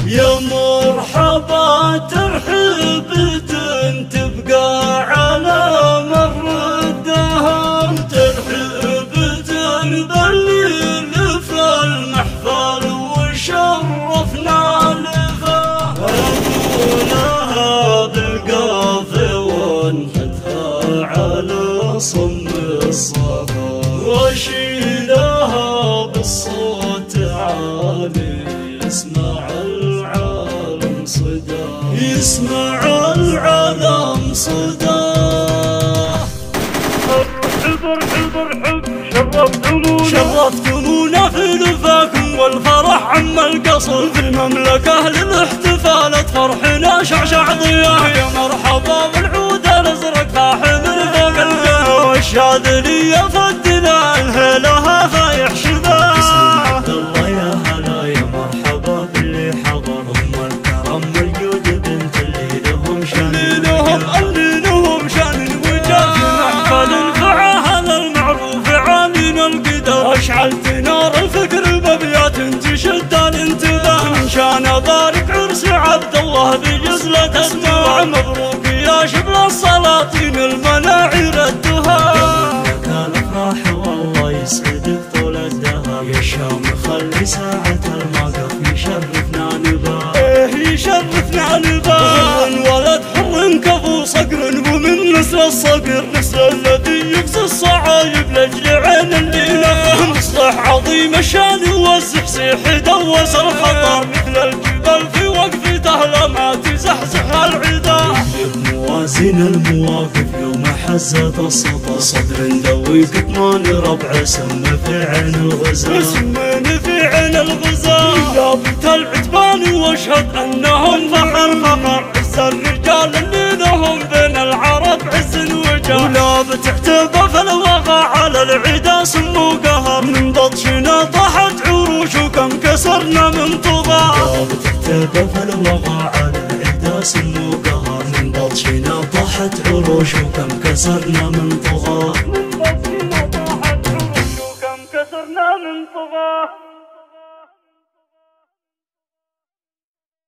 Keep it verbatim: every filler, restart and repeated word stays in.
يا مرحبا ترحيبة تبقى على مر الدهر، ترحيبة بالليل في المحفل وشرفنا لها، أقولها بالقافي وانحتها على صم الصفا، واشيلها بالصوت عالي يسمع العالم صدا، يسمع العالم صدا. ارحب ارحب ارحب شرفتمونا، شرفتمونا في لفاكم والفرح عم القصر، في المملكة للاحتفالات فرحنا شعشع ضياء، يا مرحبا بالعود الازرق فاحم فوق القمر، والشاذلية فدنا الهيلها فايح شذا. عبد الله يا هلا يا مرحبا باللي حضر، هم الكرم والجود بنت اللي لهم شان، اللي لهم اللي لهم شان وجاه، في محفل فعهد المعروف عامين القدر، اشعلت نار الفكر بابيات تشد الانتباه، من شان ابارك عرس عبد الله بجزلة الدموع، مبروك يا شبل السلاطين المناعي ردها، كان افراح والله يسعدك طول الدهر، يا شام خلي ساعة الموقف يشرفنا نباه، ايه يشرفنا نباه، ولد حر كفو صقر ومن نسل الصقر، نسل الذي يقصي الصعايب لاجل عين اللي نفه، مصلح عظيم الشان والزحزيح دوس الخطر، مثل الجبل في وقفته لما تزحزح العدا، موازين المواقف يوم حزت السطا، صدر دوي كتمان ربع سم في عين الغزال، سمين في عين الغزال، لابت العتبان واشهد انهم فخر فخر، عز الرجال اللي لهم بين العرب عز وجاه، ولابت اعتبى في الوغى على العدا سمو قهر، من بطشنا طاحت عروش وكم كسرنا من طغى، لابت اعتبى في الوغى على العدا سمو قهر، من بطشنا طاحت عروش وكم كسرنا من طغى.